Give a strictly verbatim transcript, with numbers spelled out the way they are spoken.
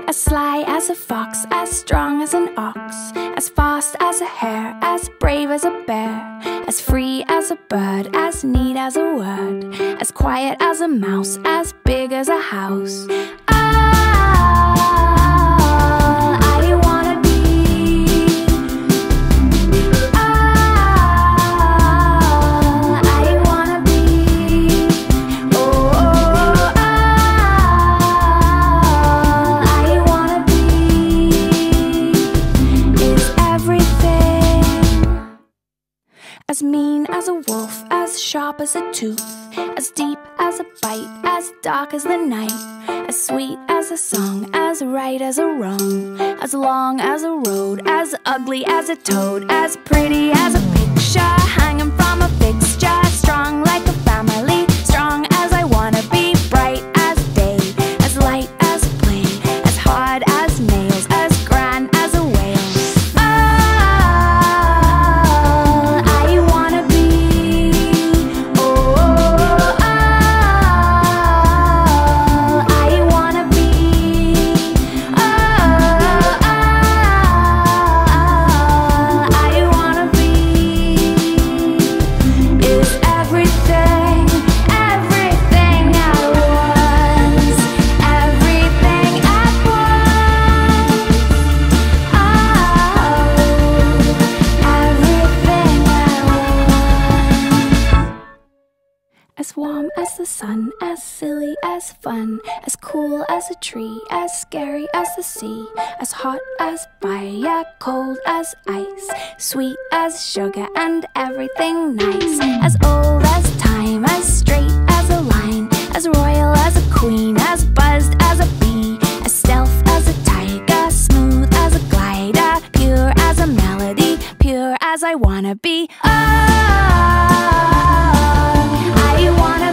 As sly as a fox, as strong as an ox, as fast as a hare, as brave as a bear, as free as a bird, as neat as a word, as quiet as a mouse, as big as a house. As mean as a wolf, as sharp as a tooth, as deep as a bite, as dark as the night, as sweet as a song, as right as a wrong, as long as a road, as ugly as a toad, as pretty as a picture hanging from a fixture, strong like a family, strong as I wanna be, bright as day, as light as a plane, as hard as nails, as grand as a whale. As warm as the sun, as silly as fun, as cool as a tree, as scary as the sea, as hot as fire, cold as ice, sweet as sugar and everything nice, as old as time, as straight as a line, as royal as a queen, as buzzed as a bee, as stealth as a tiger, smooth as a glider, pure as a melody, pure as I wanna be. Oh, I wanna